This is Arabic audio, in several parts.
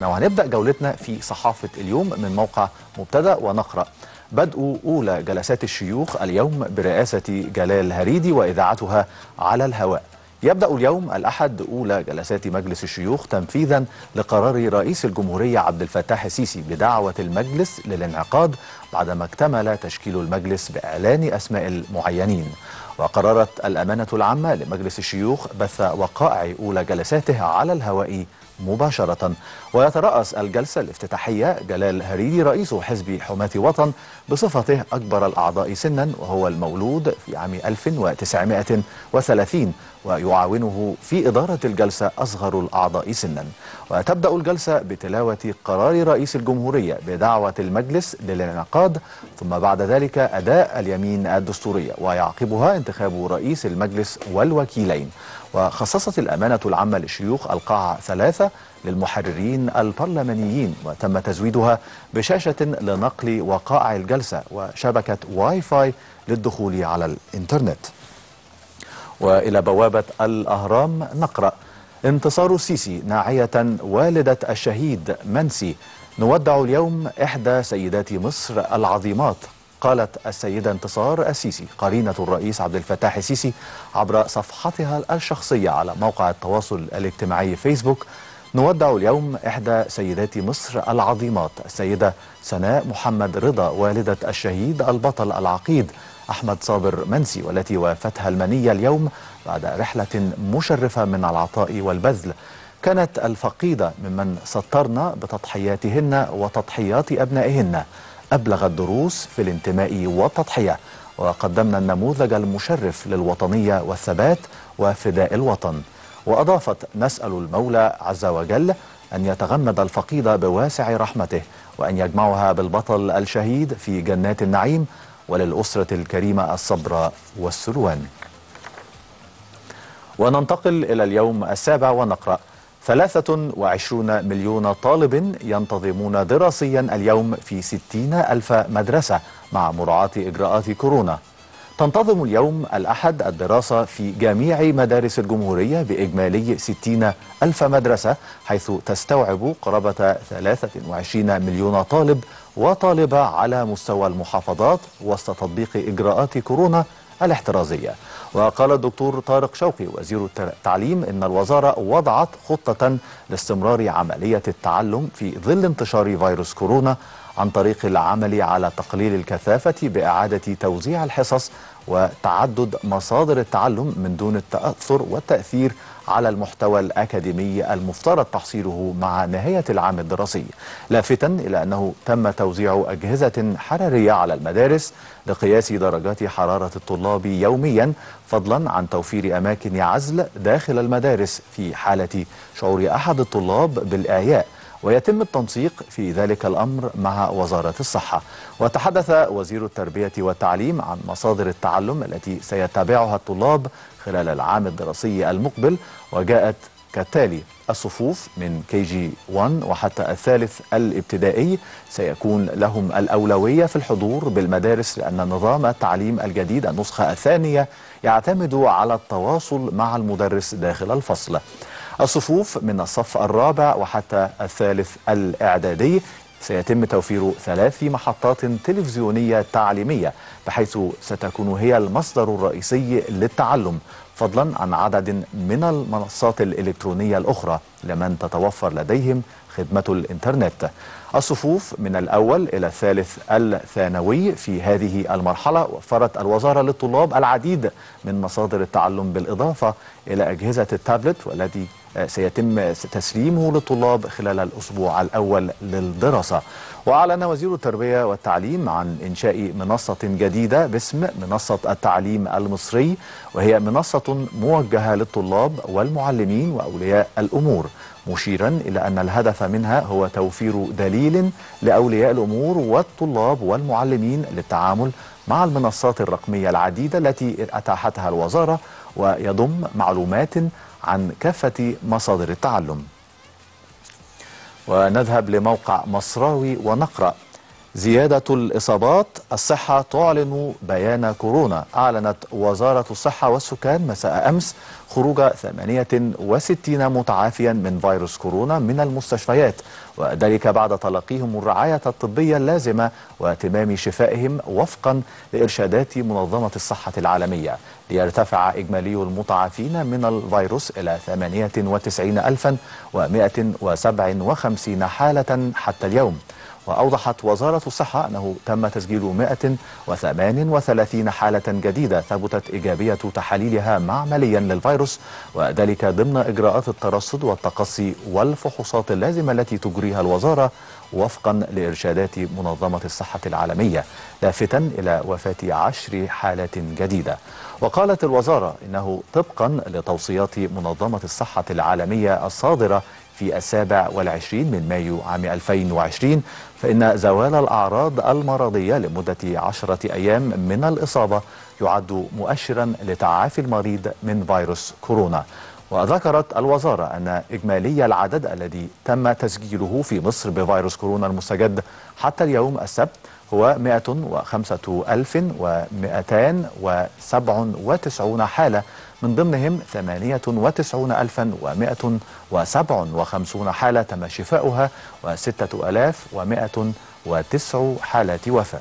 وهنبدأ جولتنا في صحافة اليوم من موقع مبتدأ ونقرأ. بدء أولى جلسات الشيوخ اليوم برئاسة جلال هريدي وإذاعتها على الهواء. يبدأ اليوم الأحد أولى جلسات مجلس الشيوخ تنفيذا لقرار رئيس الجمهورية عبد الفتاح السيسي بدعوة المجلس للانعقاد بعدما اكتمل تشكيل المجلس بإعلان أسماء المعينين. وقررت الأمانة العامة لمجلس الشيوخ بث وقائع أولى جلساته على الهواء مباشرة. ويترأس الجلسة الافتتاحية جلال هريدي رئيس حزب حماة وطن بصفته أكبر الأعضاء سنا، وهو المولود في عام 1930، ويعاونه في إدارة الجلسة أصغر الأعضاء سنا. وتبدأ الجلسة بتلاوة قرار رئيس الجمهورية بدعوة المجلس للانعقاد، ثم بعد ذلك أداء اليمين الدستورية، ويعقبها انتخاب رئيس المجلس والوكيلين. وخصصت الأمانة العامة للشيوخ القاعة 3 للمحررين البرلمانيين، وتم تزويدها بشاشة لنقل وقائع الجلسة وشبكة واي فاي للدخول على الإنترنت. وإلى بوابة الأهرام نقرأ: انتصار السيسي ناعية والدة الشهيد منسي، نودع اليوم إحدى سيدات مصر العظيمات. قالت السيدة انتصار السيسي قرينة الرئيس عبد الفتاح السيسي عبر صفحتها الشخصية على موقع التواصل الاجتماعي فيسبوك: نودع اليوم إحدى سيدات مصر العظيمات السيدة سناء محمد رضا والدة الشهيد البطل العقيد أحمد صابر منسي، والتي وافتها المنية اليوم بعد رحلة مشرفة من العطاء والبذل. كانت الفقيدة ممن سطرنا بتضحياتهن وتضحيات أبنائهن، أبلغ الدروس في الانتماء والتضحية، وقدمنا النموذج المشرف للوطنية والثبات وفداء الوطن. وأضافت: نسأل المولى عز وجل أن يتغمد الفقيدة بواسع رحمته، وأن يجمعها بالبطل الشهيد في جنات النعيم، وللأسرة الكريمة الصبر والسلوان. وننتقل إلى اليوم السابع ونقرأ: 23 مليون طالب ينتظمون دراسيا اليوم في 60,000 مدرسة مع مراعاة إجراءات كورونا. تنتظم اليوم الأحد الدراسة في جميع مدارس الجمهورية بإجمالي 60,000 مدرسة، حيث تستوعب قرابة 23 مليون طالب وطالبة على مستوى المحافظات وسط تطبيق إجراءات كورونا الاحترازية. وقال الدكتور طارق شوقي وزير التعليم إن الوزارة وضعت خطة لاستمرار عملية التعلم في ظل انتشار فيروس كورونا عن طريق العمل على تقليل الكثافة بإعادة توزيع الحصص وتعدد مصادر التعلم من دون التأثر والتأثير على المحتوى الأكاديمي المفترض تحصيله مع نهاية العام الدراسي، لافتا إلى أنه تم توزيع أجهزة حرارية على المدارس لقياس درجات حرارة الطلاب يوميا، فضلا عن توفير أماكن عزل داخل المدارس في حالة شعور أحد الطلاب بالإعياء، ويتم التنسيق في ذلك الأمر مع وزارة الصحة. وتحدث وزير التربية والتعليم عن مصادر التعلم التي سيتابعها الطلاب خلال العام الدراسي المقبل، وجاءت كالتالي: الصفوف من KG1 وحتى الثالث الابتدائي سيكون لهم الأولوية في الحضور بالمدارس، لأن نظام التعليم الجديد النسخة الثانية يعتمد على التواصل مع المدرس داخل الفصل. الصفوف من الصف الرابع وحتى الثالث الإعدادي سيتم توفير 3 محطات تلفزيونية تعليمية، بحيث ستكون هي المصدر الرئيسي للتعلم، فضلا عن عدد من المنصات الإلكترونية الأخرى لمن تتوفر لديهم خدمة الإنترنت. الصفوف من الأول إلى الثالث الثانوي في هذه المرحلة وفرت الوزارة للطلاب العديد من مصادر التعلم، بالإضافة إلى أجهزة التابلت والتي سيتم تسليمه للطلاب خلال الأسبوع الأول للدراسة. وأعلن وزير التربية والتعليم عن إنشاء منصة جديدة باسم منصة التعليم المصري، وهي منصة موجهة للطلاب والمعلمين وأولياء الأمور، مشيرا إلى أن الهدف منها هو توفير دليل لأولياء الأمور والطلاب والمعلمين للتعامل مع المنصات الرقمية العديدة التي أتاحتها الوزارة، ويضم معلومات عن كافة مصادر التعلم. ونذهب لموقع مصراوي ونقرأ: زيادة الإصابات، الصحة تعلن بيان كورونا. أعلنت وزارة الصحة والسكان مساء أمس خروج 68 متعافيا من فيروس كورونا من المستشفيات، وذلك بعد تلقيهم الرعاية الطبية اللازمة وتمام شفائهم وفقا لإرشادات منظمة الصحة العالمية، ليرتفع إجمالي المتعافين من الفيروس إلى 98,157 حالة حتى اليوم. وأوضحت وزارة الصحة أنه تم تسجيل 138 حالة جديدة ثبتت إيجابية تحاليلها معمليا للفيروس، وذلك ضمن إجراءات الترصد والتقصي والفحوصات اللازمة التي تجريها الوزارة وفقا لإرشادات منظمة الصحة العالمية، لافتا إلى وفاة 10 حالات جديدة. وقالت الوزارة إنه طبقا لتوصيات منظمة الصحة العالمية الصادرة في 27 من مايو عام 2020، فإن زوال الأعراض المرضية لمدة 10 أيام من الإصابة يعد مؤشرا لتعافي المريض من فيروس كورونا. وذكرت الوزارة أن إجمالي العدد الذي تم تسجيله في مصر بفيروس كورونا المستجد حتى اليوم السبت هو 105,297 حالة، من ضمنهم 98,157 حالة تم شفاؤها و6109 حالات وفاة.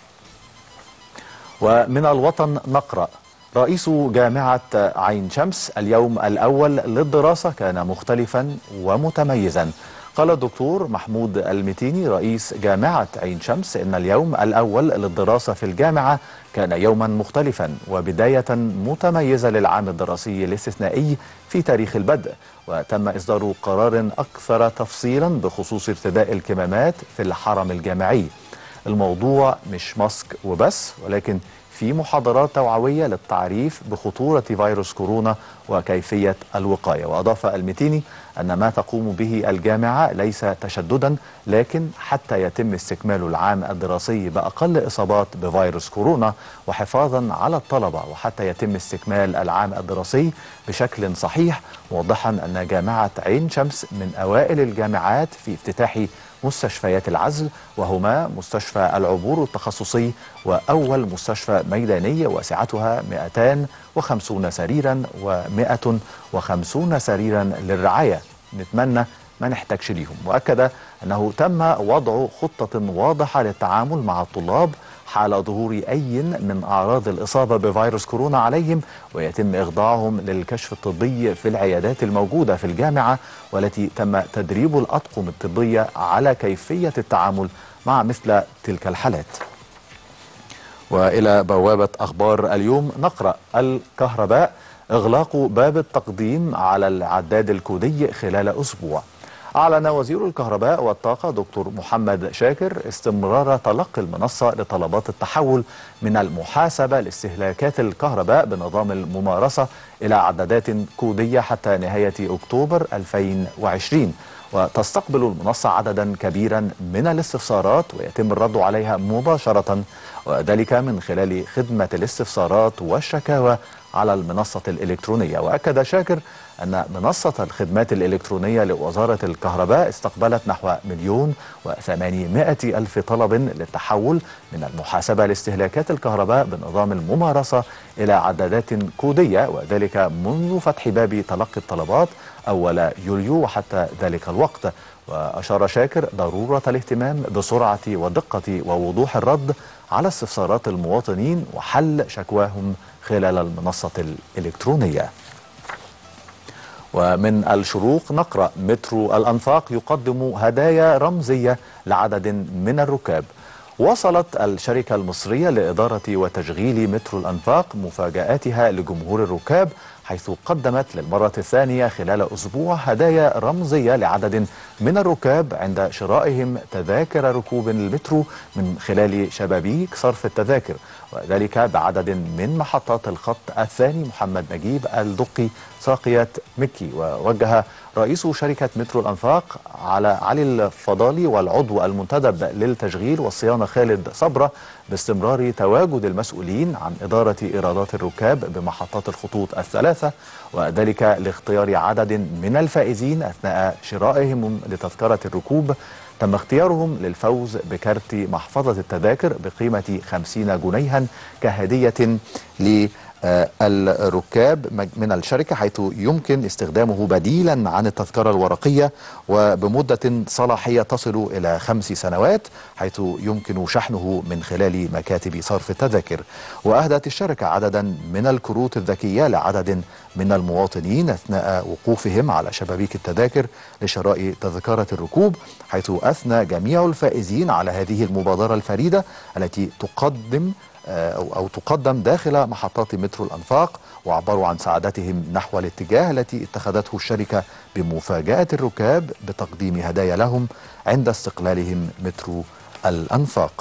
ومن الوطن نقرأ: رئيس جامعة عين شمس: اليوم الأول للدراسة كان مختلفا ومتميزا. قال الدكتور محمود المتيني رئيس جامعة عين شمس إن اليوم الأول للدراسة في الجامعة كان يوما مختلفا وبداية متميزة للعام الدراسي الاستثنائي في تاريخ البدء، وتم إصدار قرار أكثر تفصيلا بخصوص ارتداء الكمامات في الحرم الجامعي. الموضوع مش ماسك وبس، ولكن في محاضرات توعوية للتعريف بخطورة فيروس كورونا وكيفية الوقاية. وأضاف المتيني أن ما تقوم به الجامعة ليس تشددا، لكن حتى يتم استكمال العام الدراسي بأقل إصابات بفيروس كورونا وحفاظا على الطلبة، وحتى يتم استكمال العام الدراسي بشكل صحيح، موضحا أن جامعة عين شمس من أوائل الجامعات في افتتاح مستشفيات العزل، وهما مستشفى العبور التخصصي وأول مستشفى ميداني وسعتها 250 سريرا و150 سريرا للرعاية، نتمنى ما نحتاجش ليهم. وأكد أنه تم وضع خطة واضحة للتعامل مع الطلاب حال ظهور أي من أعراض الإصابة بفيروس كورونا عليهم، ويتم إخضاعهم للكشف الطبي في العيادات الموجودة في الجامعة، والتي تم تدريب الأطقم الطبية على كيفية التعامل مع مثل تلك الحالات. وإلى بوابة أخبار اليوم نقرأ: الكهرباء: إغلاق باب التقديم على العداد الكودي خلال أسبوع. أعلن وزير الكهرباء والطاقة دكتور محمد شاكر استمرار تلقي المنصة لطلبات التحول من المحاسبة لاستهلاكات الكهرباء بنظام الممارسة إلى عدادات كودية حتى نهاية أكتوبر 2020، وتستقبل المنصة عددا كبيرا من الاستفسارات ويتم الرد عليها مباشرة، وذلك من خلال خدمة الاستفسارات والشكاوى على المنصة الإلكترونية. وأكد شاكر أن منصة الخدمات الإلكترونية لوزارة الكهرباء استقبلت نحو 1,800,000 طلب للتحول من المحاسبة لاستهلاكات الكهرباء بنظام الممارسة إلى عدادات كودية، وذلك منذ فتح باب تلقي الطلبات أول يوليو وحتى ذلك الوقت. وأشار شاكر ضرورة الاهتمام بسرعة ودقة ووضوح الرد على استفسارات المواطنين وحل شكواهم خلال المنصة الإلكترونية. ومن الشروق نقرأ: مترو الأنفاق يقدم هدايا رمزية لعدد من الركاب. وصلت الشركة المصرية لإدارة وتشغيل مترو الأنفاق مفاجآتها لجمهور الركاب، حيث قدمت للمرة الثانية خلال أسبوع هدايا رمزية لعدد من الركاب عند شرائهم تذاكر ركوب المترو من خلال شبابيك صرف التذاكر، وذلك بعدد من محطات الخط الثاني محمد نجيب الدقي ساقية مكي. ووجه رئيس شركة مترو الأنفاق علي الفضالي والعضو المنتدب للتشغيل والصيانة خالد صبرة باستمرار تواجد المسؤولين عن إدارة إيرادات الركاب بمحطات الخطوط الثلاثة، وذلك لاختيار عدد من الفائزين أثناء شرائهم لتذكرة الركوب. تم اختيارهم للفوز بكارت محفظة التذاكر بقيمة 50 جنيها كهدية للركاب من الشركة، حيث يمكن استخدامه بديلا عن التذكرة الورقية وبمدة صلاحية تصل إلى 5 سنوات، حيث يمكن شحنه من خلال مكاتب صرف التذاكر. وأهدت الشركة عددا من الكروت الذكية لعدد من المواطنين أثناء وقوفهم على شبابيك التذاكر لشراء تذكرة الركوب، حيث أثنى جميع الفائزين على هذه المبادرة الفريدة التي تقدم داخل محطات مترو الأنفاق، وعبروا عن سعادتهم نحو الاتجاه التي اتخذته الشركة بمفاجأة الركاب بتقديم هدايا لهم عند استقلالهم مترو الأنفاق.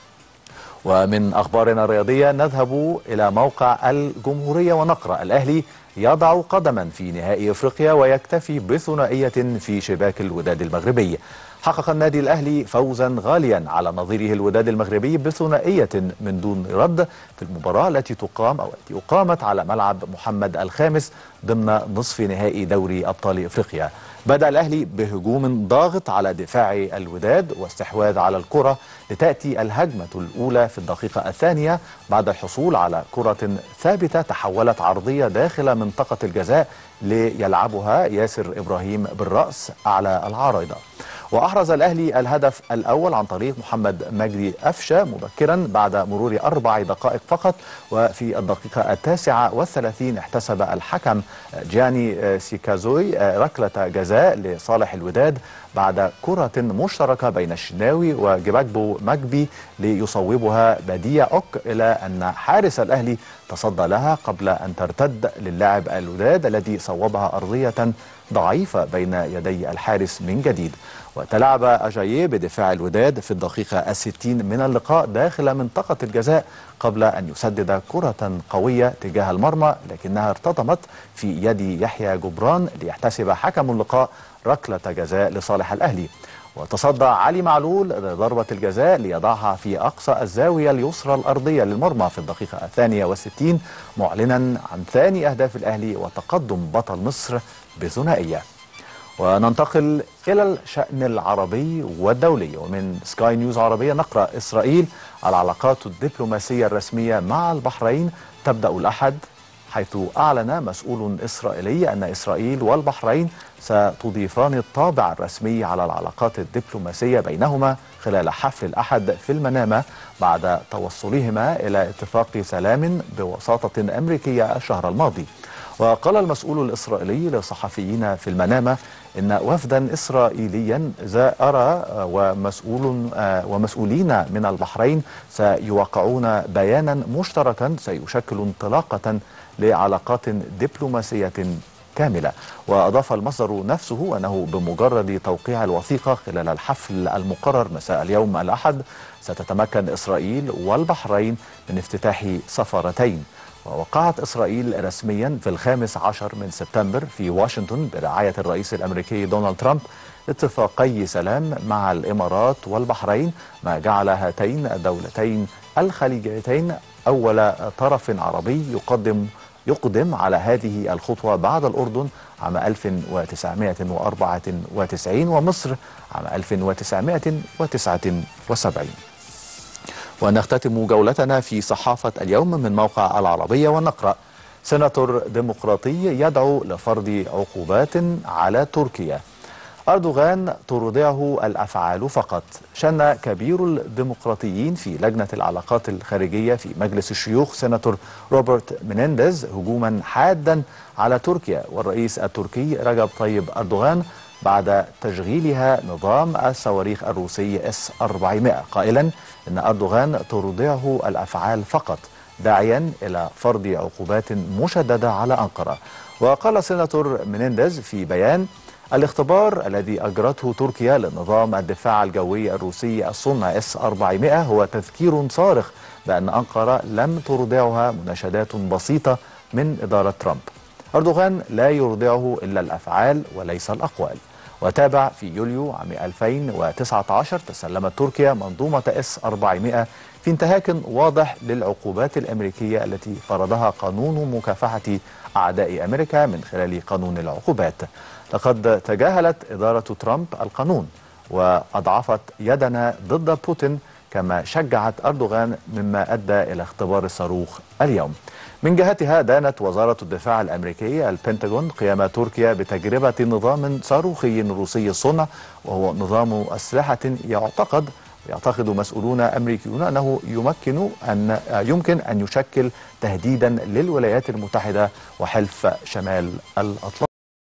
ومن أخبارنا الرياضية نذهب إلى موقع الجمهورية ونقرأ: الأهلي يضع قدما في نهائي أفريقيا ويكتفي بثنائية في شباك الوداد المغربي. حقق النادي الأهلي فوزا غاليا على نظيره الوداد المغربي بثنائية من دون رد في المباراة التي أقامت على ملعب محمد الخامس ضمن نصف نهائي دوري أبطال إفريقيا. بدأ الأهلي بهجوم ضاغط على دفاع الوداد واستحواذ على الكرة، لتأتي الهجمة الأولى في الدقيقة الثانية بعد الحصول على كرة ثابتة تحولت عرضية داخل منطقة الجزاء ليلعبها ياسر إبراهيم بالرأس أعلى العارضة. وأحرز الأهلي الهدف الأول عن طريق محمد مجدي أفشة مبكرا بعد مرور 4 دقائق فقط، وفي الدقيقة 39 احتسب الحكم جاني سيكازوي ركلة جزاء لصالح الوداد بعد كرة مشتركة بين الشناوي وجباجبو مجبي ليصوبها بديع أوك، إلى أن حارس الأهلي تصدى لها قبل أن ترتد للاعب الوداد الذي صوبها أرضية ضعيفة بين يدي الحارس من جديد. وتلعب أجاييه بدفاع الوداد في الدقيقة 60 من اللقاء داخل منطقة الجزاء قبل أن يسدد كرة قوية تجاه المرمى، لكنها ارتطمت في يد يحيى جبران ليحتسب حكم اللقاء ركلة جزاء لصالح الأهلي. وتصدى علي معلول لضربة الجزاء ليضعها في أقصى الزاوية اليسرى الأرضية للمرمى في الدقيقة 62 معلنا عن ثاني أهداف الأهلي وتقدم بطل مصر بثنائية. وننتقل إلى الشأن العربي والدولي، ومن سكاي نيوز عربية نقرأ: إسرائيل العلاقات الدبلوماسية الرسمية مع البحرين تبدأ الأحد، حيث أعلن مسؤول إسرائيلي أن إسرائيل والبحرين ستضيفان الطابع الرسمي على العلاقات الدبلوماسية بينهما خلال حفل الأحد في المنامة بعد توصلهما إلى اتفاق سلام بوساطة أمريكية الشهر الماضي. وقال المسؤول الإسرائيلي للصحفيين في المنامة إن وفدا إسرائيليا زار ومسؤولين من البحرين سيوقعون بيانا مشتركا سيشكل انطلاقة لعلاقات دبلوماسية كاملة. وأضاف المصدر نفسه أنه بمجرد توقيع الوثيقة خلال الحفل المقرر مساء اليوم الأحد ستتمكن إسرائيل والبحرين من افتتاح سفارتين. ووقعت إسرائيل رسميا في 15 من سبتمبر في واشنطن برعاية الرئيس الأمريكي دونالد ترامب اتفاقي سلام مع الإمارات والبحرين، ما جعل هاتين الدولتين الخليجيتين أول طرف عربي يقدم على هذه الخطوة بعد الأردن عام 1994 ومصر عام 1979. ونختتم جولتنا في صحافة اليوم من موقع العربية ونقرأ: سيناتور ديمقراطي يدعو لفرض عقوبات على تركيا. أردوغان ترضعه الأفعال فقط. شن كبير الديمقراطيين في لجنة العلاقات الخارجية في مجلس الشيوخ سيناتور روبرت مينينديز هجوما حادا على تركيا والرئيس التركي رجب طيب أردوغان بعد تشغيلها نظام الصواريخ الروسي S-400، قائلا إن أردوغان ترضعه الأفعال فقط، داعيا إلى فرض عقوبات مشددة على أنقرة. وقال سيناتور مينينديز في بيان: الاختبار الذي أجرته تركيا لنظام الدفاع الجوي الروسي الصنع S-400 هو تذكير صارخ بأن أنقرة لم ترضعها مناشدات بسيطة من إدارة ترامب. أردوغان لا يرضعه إلا الأفعال وليس الأقوال. وتابع في يوليو عام 2019 تسلمت تركيا منظومة S-400 في انتهاك واضح للعقوبات الأمريكية التي فرضها قانون مكافحة أعداء أمريكا من خلال قانون العقوبات. لقد تجاهلت إدارة ترامب القانون وأضعفت يدنا ضد بوتين، كما شجعت أردوغان، مما أدى إلى اختبار الصاروخ اليوم. من جهتها دانت وزارة الدفاع الأمريكية البنتاغون قيام تركيا بتجربة نظام صاروخي روسي الصنع، وهو نظام أسلحة يعتقد مسؤولون أمريكيون أنه يمكن أن يشكل تهديدا للولايات المتحدة وحلف شمال الأطلسي.